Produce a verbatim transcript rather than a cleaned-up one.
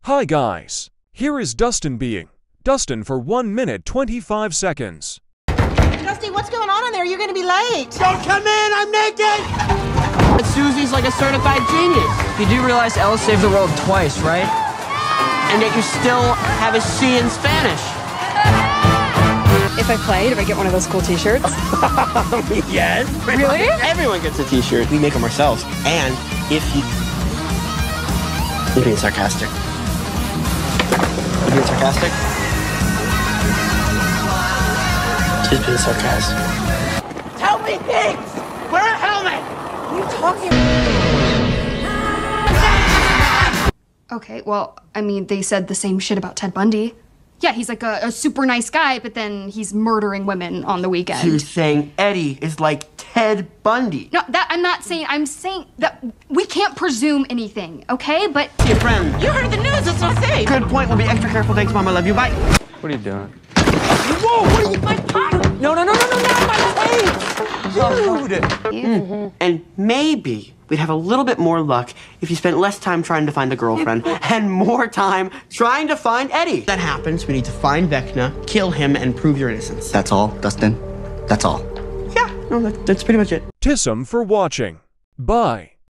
Hi guys, here is Dustin being Dustin for one minute twenty-five seconds. Dusty, what's going on in there? You're gonna be late. Don't come in, I'm naked! Susie's like a certified genius. You do realize Elle saved the world twice, right? And yet you still have a C in Spanish. If I played, if I get one of those cool t-shirts. Yes. Really? Everyone gets a t-shirt. We make them ourselves. And if you... You're being sarcastic. You're being sarcastic? She's being sarcastic. Tell me things! Wear a helmet! What are you talking about? Okay, well, I mean, they said the same shit about Ted Bundy. Yeah, he's like a, a super nice guy, but then he's murdering women on the weekend. You're saying Eddie is like Ted Bundy. No, that I'm not saying. I'm saying that we can't presume anything, okay? But Your friend. You heard the news, that's what I'm saying. Good point. We'll be extra careful. Thanks, Mom. I love you. Bye. What are you doing? Whoa! What are you? My pocket? No, no, no, no, no, not my face! Dude! Mm. And maybe we'd have a little bit more luck if you spent less time trying to find a girlfriend and more time trying to find Eddie. That happens. We need to find Vecna, kill him, and prove your innocence. That's all, Dustin. That's all. Yeah, no, that, that's pretty much it. Tissum for watching. Bye.